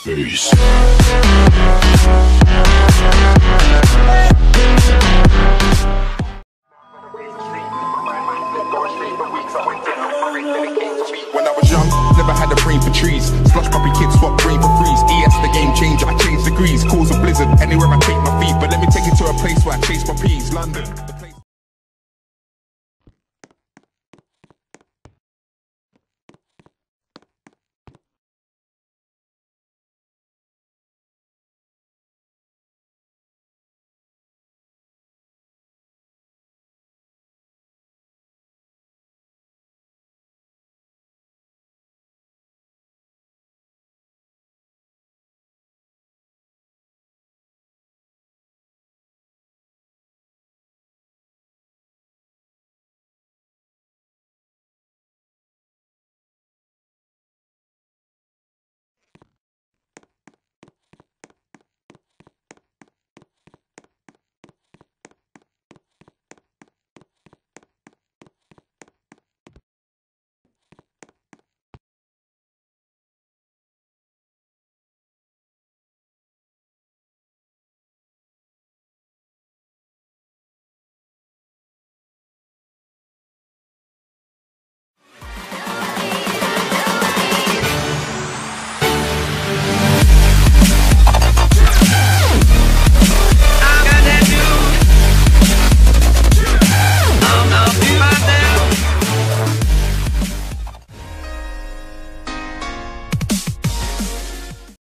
Peace. When I was young, never had a brain for trees. Slush puppy kids swap brain for freeze. ES the game changer, I change degrees. Cause a blizzard anywhere I take my feet. But let me take you to a place where I chase my peas. London.